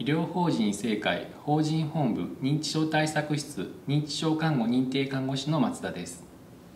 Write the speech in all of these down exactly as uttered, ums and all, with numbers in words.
医療法人正会法人本部認知症対策室認知症看護認定看護師の松田です。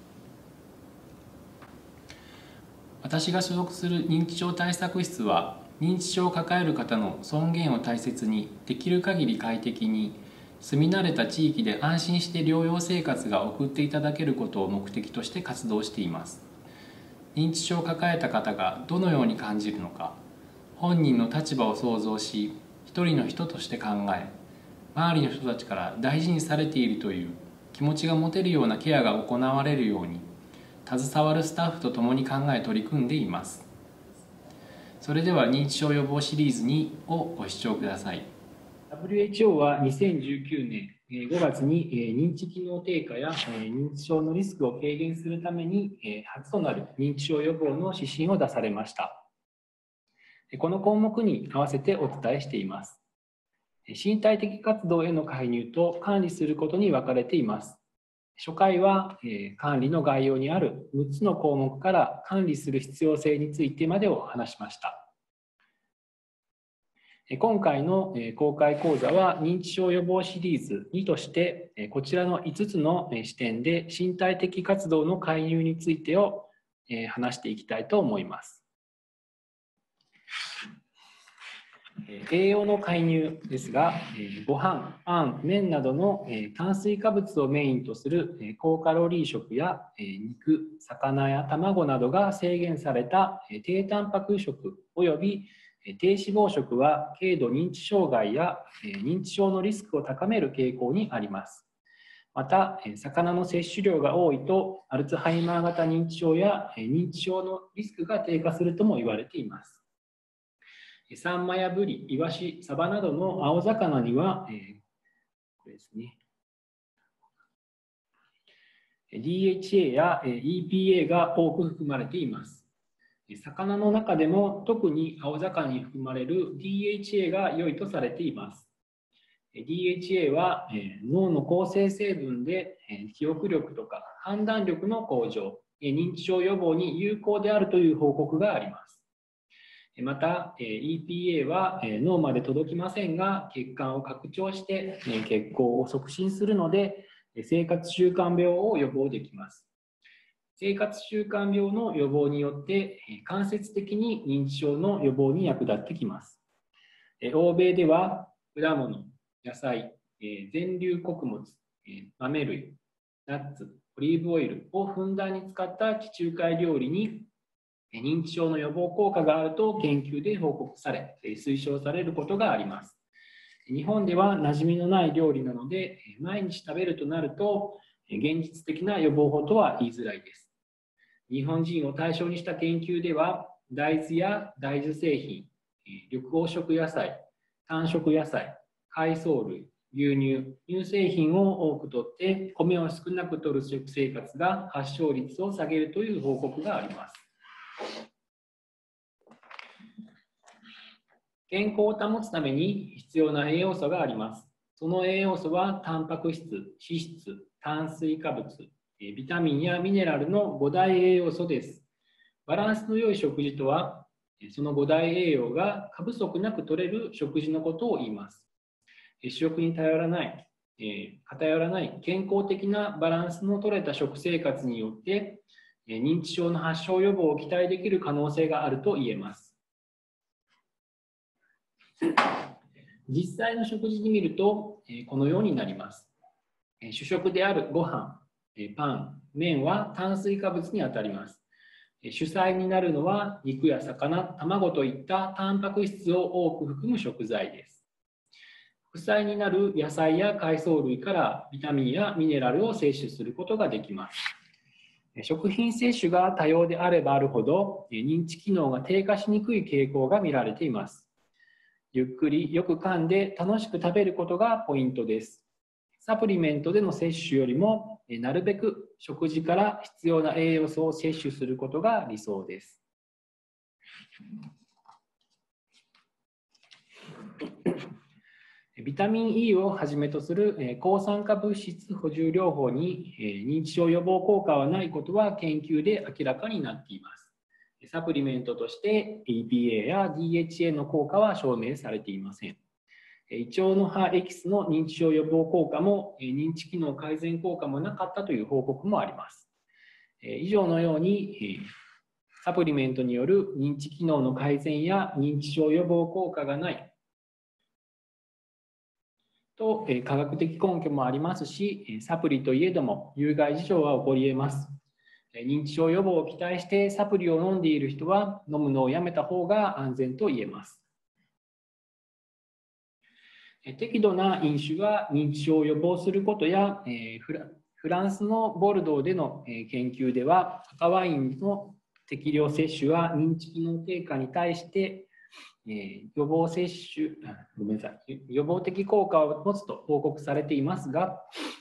私が所属する認知症対策室は、認知症を抱える方の尊厳を大切に、できる限り快適に、住み慣れた地域で安心して療養生活が送っていただけることを目的として活動しています。認知症を抱えた方がどのように感じるのか、本人の立場を想像し、一人の人として考え、周りの人たちから大事にされているという気持ちが持てるようなケアが行われるように、携わるスタッフと共に考え取り組んでいます。それでは認知症予防シリーズにをご視聴ください。ダブリューエイチオー はにせんじゅうきゅうねんごがつに認知機能低下や認知症のリスクを軽減するために初となる認知症予防の指針を出されました。この項目に合わせてお伝えしています。身体的活動への介入と管理することに分かれています。初回は管理の概要にあるむっつの項目から管理する必要性についてまでを話しました。今回の公開講座は認知症予防シリーズにとしてこちらのいつつの視点で身体的活動の介入についてを話していきたいと思います。栄養の介入ですが、ご飯、パン、麺などの炭水化物をメインとする高カロリー食や肉、魚や卵などが制限された低タンパク食および低脂肪食は軽度認知障害や認知症のリスクを高める傾向にあります。また、魚の摂取量が多いとアルツハイマー型認知症や認知症のリスクが低下するとも言われています。サンマやブリ、イワシ、サバなどの青魚には、えー、これですね、ディーエイチエー や イーピーエー が多く含まれています。魚の中でも特に青魚に含まれる ディーエイチエー が良いとされています。ディーエイチエー は脳の構成成分で記憶力とか判断力の向上、認知症予防に有効であるという報告があります。また イーピーエー は脳まで届きませんが血管を拡張して血行を促進するので生活習慣病を予防できます。生活習慣病の予防によって間接的に認知症の予防に役立ってきます。欧米では果物、野菜、全粒穀物、豆類、ナッツ、オリーブオイルをふんだんに使った地中海料理に認知症の予防効果があると研究で報告され、推奨されることがあります。日本では馴染みのない料理なので、毎日食べるとなると、現実的な予防法とは言いづらいです。日本人を対象にした研究では、大豆や大豆製品、緑黄色野菜、単色野菜、海藻類、牛乳、乳製品を多くとって、米を少なく摂る食生活が発症率を下げるという報告があります。健康を保つために必要な栄養素があります。その栄養素はタンパク質、脂質、炭水化物、ビタミンやミネラルのご大栄養素です。バランスの良い食事とは、そのご大栄養が過不足なく摂れる食事のことを言います。主食に頼らない、偏らない健康的なバランスの取れた食生活によって、認知症の発症予防を期待できる可能性があると言えます。実際の食事に見るとこのようになります。主食であるご飯、パン、麺は炭水化物にあたります。主菜になるのは肉や魚、卵といったタンパク質を多く含む食材です。副菜になる野菜や海藻類からビタミンやミネラルを摂取することができます。食品摂取が多様であればあるほど認知機能が低下しにくい傾向が見られています。ゆっくりよく噛んで楽しく食べることがポイントです。サプリメントでの摂取よりもなるべく食事から必要な栄養素を摂取することが理想です。ビタミン E をはじめとする抗酸化物質補充療法に認知症予防効果はないことは研究で明らかになっています。サプリメントとして イーピーエー や ディーエイチエー の効果は証明されていません。 胃腸の葉エキスの認知症予防効果も認知機能改善効果もなかったという報告もあります。以上のようにサプリメントによる認知機能の改善や認知症予防効果がないと科学的根拠もありますし、サプリといえども有害事象は起こり得ます。認知症予防を期待してサプリを飲んでいる人は飲むのをやめた方が安全と言えます。適度な飲酒が認知症を予防することや、フランスのボルドーでの研究では赤ワインの適量摂取は認知機能低下に対して予防摂取、ごめんなさい、予防的効果を持つと報告されていますが、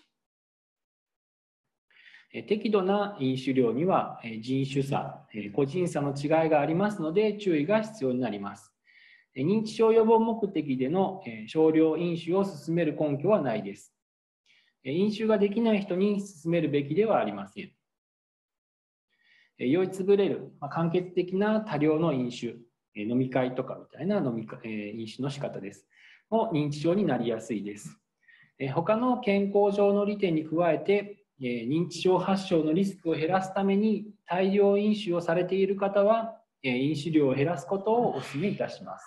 適度な飲酒量には人種差、個人差の違いがありますので注意が必要になります。認知症予防目的での少量飲酒を勧める根拠はないです。飲酒ができない人に勧めるべきではありません。酔いつぶれる、間欠的な多量の飲酒、飲み会とかみたいな飲み飲酒の仕方です。も認知症になりやすいです。他の健康上の利点に加えて、認知症発症のリスクを減らすために大量飲酒をされている方は、飲酒量を減らすことをお勧めいたします。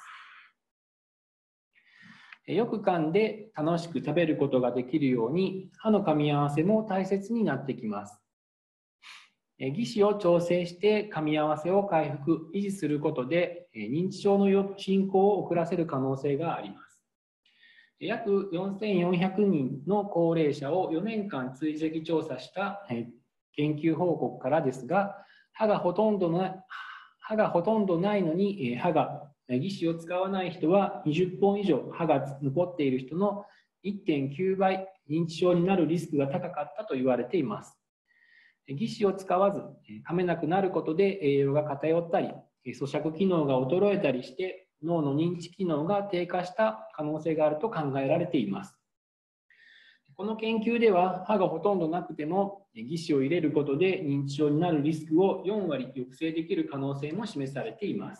よく噛んで楽しく食べることができるように歯の噛み合わせも大切になってきます。義歯を調整して噛み合わせを回復、維持することで認知症の進行を遅らせる可能性があります。約よんせんよんひゃくにんの高齢者をよねんかん追跡調査した研究報告からですが、歯がほとんどない、歯がほとんどないのに歯が義歯を使わない人はにじゅっぽん以上歯が残っている人の いってんきゅうばい認知症になるリスクが高かったと言われています。義歯を使わず噛めなくなることで栄養が偏ったり咀嚼機能が衰えたりして脳の認知機能が低下した可能性があると考えられています。この研究では歯がほとんどなくても義歯を入れることで認知症になるリスクをよんわり抑制できる可能性も示されています。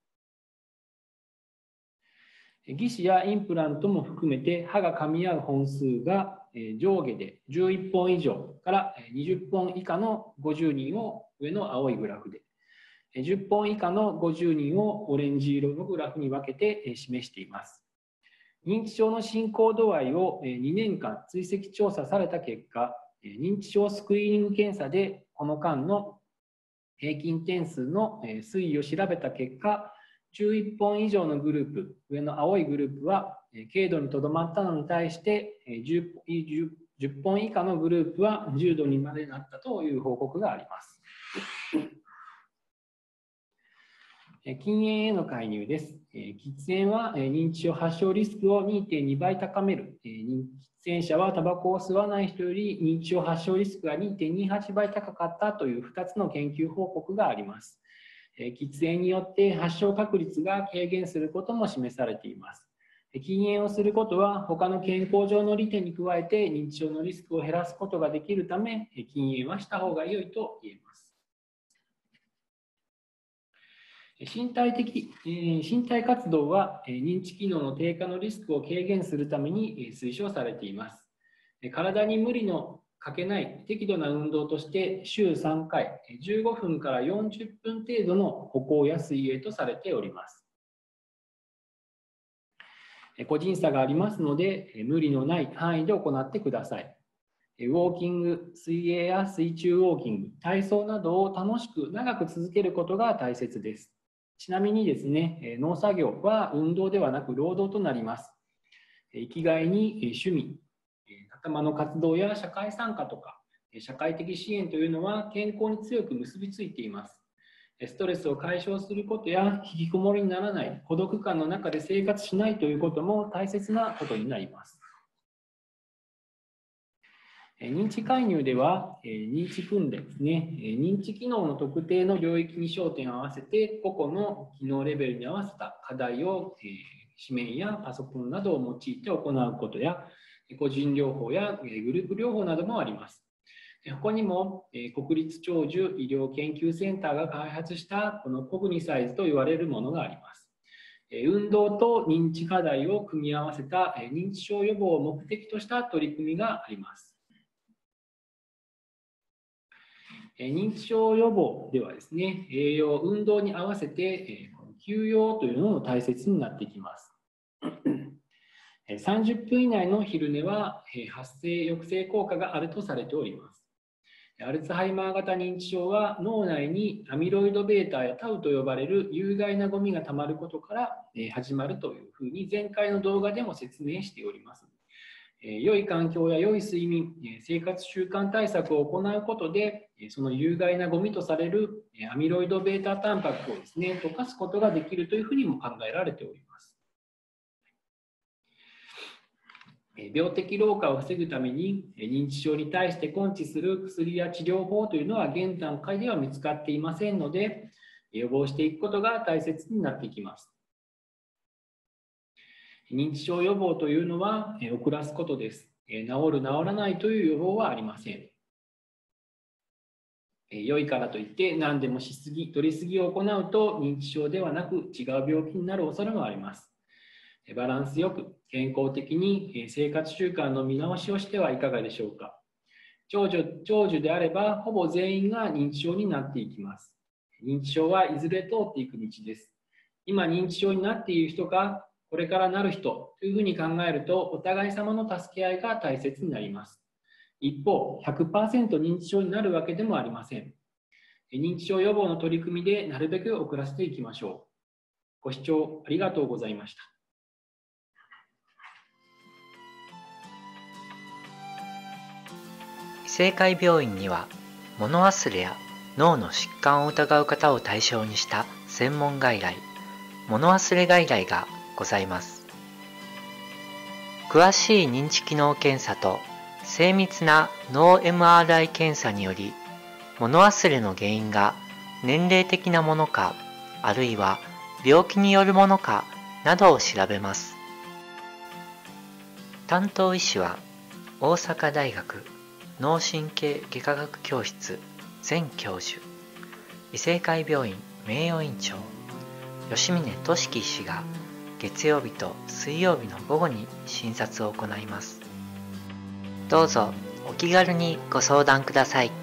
義歯やインプラントも含めて歯が噛み合う本数が上下でじゅういっぽん以上からにじゅっぽん以下のごじゅうにんを上の青いグラフで、じゅっぽん以下のごじゅうにんをオレンジ色のグラフに分けて示しています。認知症の進行度合いをにねんかん追跡調査された結果、認知症スクリーニング検査でこの間の平均点数の推移を調べた結果、じゅういっぽん以上のグループ、上の青いグループは軽度にとどまったのに対してじゅっぽん以下のグループは重度にまでなったという報告があります。禁煙への介入です。喫煙は認知症発症リスクを にてんにばい高める。喫煙者はタバコを吸わない人より認知症発症リスクが にてんにはちばい高かったというふたつの研究報告があります。喫煙によって発症確率が軽減することも示されています。禁煙をすることは他の健康上の利点に加えて認知症のリスクを減らすことができるため、禁煙はした方が良いと言えます。身体的、身体活動は認知機能の低下のリスクを軽減するために推奨されています。体に無理のかけない適度な運動として週さんかい、じゅうごふんからよんじゅっぷん程度の歩行や水泳とされております。個人差がありますので、無理のない範囲で行ってください。ウォーキング、水泳や水中ウォーキング、体操などを楽しく長く続けることが大切です。ちなみにですね、農作業は運動ではなく労働となります。生きがいに趣味、頭の活動や社会参加とか社会的支援というのは健康に強く結びついています。ストレスを解消することや引きこもりにならない、孤独感の中で生活しないということも大切なことになります。認知介入では認知訓練ですね、認知機能の特定の領域に焦点を合わせて個々の機能レベルに合わせた課題を紙面やパソコンなどを用いて行うことや個人療法やグループ療法などもあります。他にも国立長寿医療研究センターが開発したこのコグニサイズと言われるものがあります。 運動と認知課題を組み合わせた認知症予防を目的とした取り組みがあります。認知症予防ではですね、栄養、運動に合わせて休養というのも大切になってきます。さんじゅっぷん以内の昼寝は発生抑制効果があるとされております。アルツハイマー型認知症は脳内にアミロイド β やタウと呼ばれる有害なゴミがたまることから始まるというふうに前回の動画でも説明しております。良い環境や良い睡眠、生活習慣対策を行うことで、その有害なゴミとされるアミロイド β タンパクをですね、溶かすことができるというふうにも考えられております。病的老化を防ぐために認知症に対して根治する薬や治療法というのは現段階では見つかっていませんので、予防していくことが大切になってきます。認知症予防というのは遅らすことです。治る治らないという予防はありません。良いからといって何でもしすぎ、取りすぎを行うと認知症ではなく違う病気になる恐れもあります。バランスよく健康的に生活習慣の見直しをしてはいかがでしょうか。長寿、長寿であればほぼ全員が認知症になっていきます。認知症はいずれ通っていく道です。今認知症になっている人かこれからなる人というふうに考えるとお互い様の助け合いが大切になります。一方 ひゃくパーセント 認知症になるわけでもありません。認知症予防の取り組みでなるべく遅らせていきましょう。ご視聴ありがとうございました。 異性会病院には物忘れや脳の疾患を疑う方を対象にした専門外来、物忘れ外来がございます。詳しい認知機能検査と精密な脳 エムアールアイ 検査により、物忘れの原因が年齢的なものか、あるいは病気によるものかなどを調べます。担当医師は大阪大学脳神経外科学教室前教授、異性会病院名誉院長吉峰俊樹医師が月曜日と水曜日の午後に診察を行います。どうぞお気軽にご相談ください。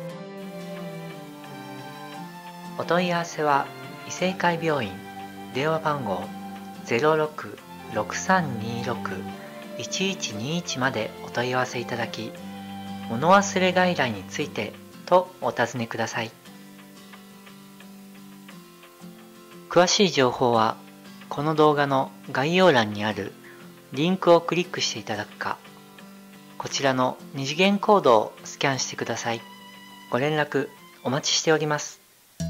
お問い合わせは異性会病院電話番号 ゼロろく ろくさんにろく いちいちにいち までお問い合わせいただき、物忘れ外来についてとお尋ねください。詳しい情報はこの動画の概要欄にあるリンクをクリックしていただくか、こちらの二次元コードをスキャンしてください。ご連絡お待ちしております。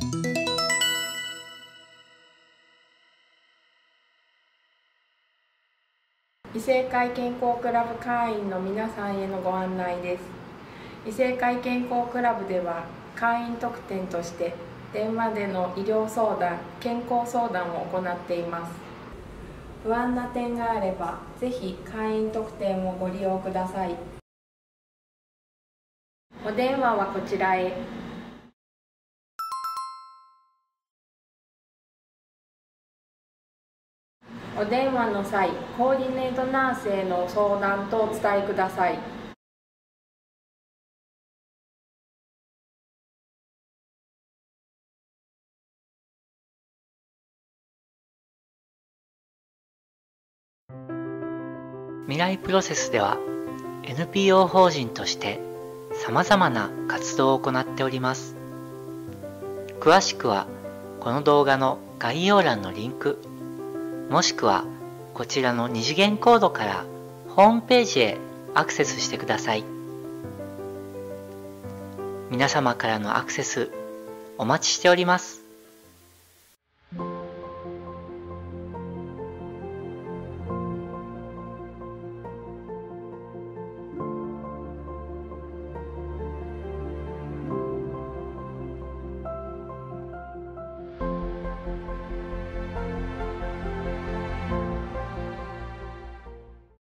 異性会健康クラブ会員の皆さんへのご案内です。異性会健康クラブでは会員特典として電話での医療相談、健康相談を行っています。不安な点があればぜひ会員特典をご利用ください。お電話はこちらへ。お電話の際、コーディネートナースへの相談とお伝えください。 未来プロセスでは エヌピーオー 法人としてさまざまな活動を行っております。詳しくはこの動画の概要欄のリンク、もしくはこちらの二次元コードからホームページへアクセスしてください。皆様からのアクセスお待ちしております。